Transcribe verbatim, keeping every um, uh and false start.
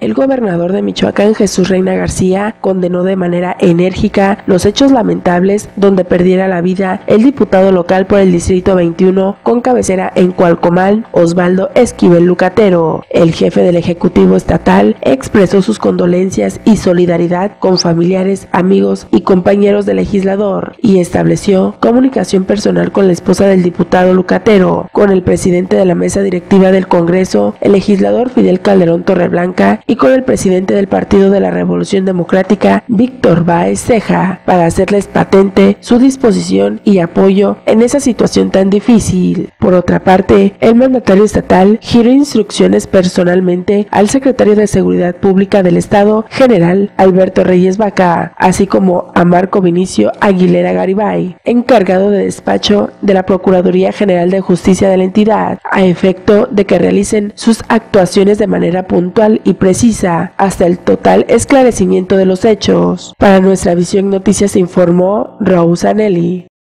el gobernador de Michoacán, Jesús Reina García, condenó de manera enérgica los hechos lamentables donde perdiera la vida el diputado local por el Distrito veintiuno con cabecera en Cualcomán, Osvaldo Esquivel Lucatero. El jefe del Ejecutivo Estatal expresó sus condolencias y solidaridad con familiares, amigos y compañeros del legislador y estableció comunicación personal con la esposa del diputado Lucatero, con el presidente de la mesa directiva del Congreso, el legislador Fidel Calderón Torreblanca, y con el presidente del Partido de la Revolución Democrática, Víctor Báez Ceja, para hacerles patente su disposición y apoyo en esa situación tan difícil. Por otra parte, el mandatario estatal giró instrucciones personalmente al secretario de Seguridad Pública del Estado, general Alberto Reyes Vaca, así como a Marco Vinicio Aguilera Garibay, encargado de despacho de la Procuraduría General de Justicia de la entidad, a efecto de que realicen sus actuaciones de manera puntual y precisa hasta el total esclarecimiento de los hechos. Para Nuestra Visión Noticias informó Rose Anelli.